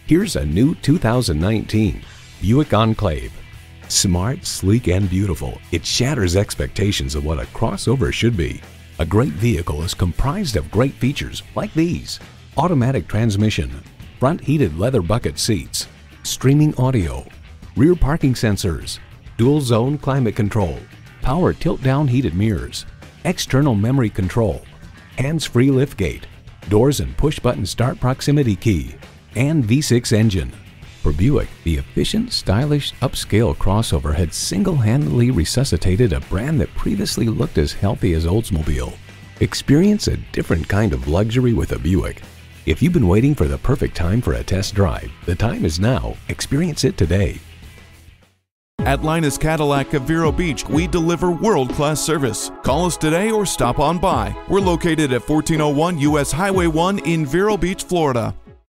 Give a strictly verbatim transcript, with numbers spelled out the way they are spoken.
Here's a new two thousand nineteen Buick Enclave. Smart, sleek, and beautiful, it shatters expectations of what a crossover should be. A great vehicle is comprised of great features like these: automatic transmission, front heated leather bucket seats, streaming audio, rear parking sensors, dual zone climate control, power tilt-down heated mirrors, external memory control, hands-free liftgate, doors and push-button start proximity key, and V six engine. For Buick, the efficient, stylish, upscale crossover had single-handedly resuscitated a brand that previously looked as healthy as Oldsmobile. Experience a different kind of luxury with a Buick. If you've been waiting for the perfect time for a test drive, the time is now. Experience it today. At Linus Cadillac of Vero Beach, we deliver world-class service. Call us today or stop on by. We're located at fourteen oh one U S Highway one in Vero Beach, Florida.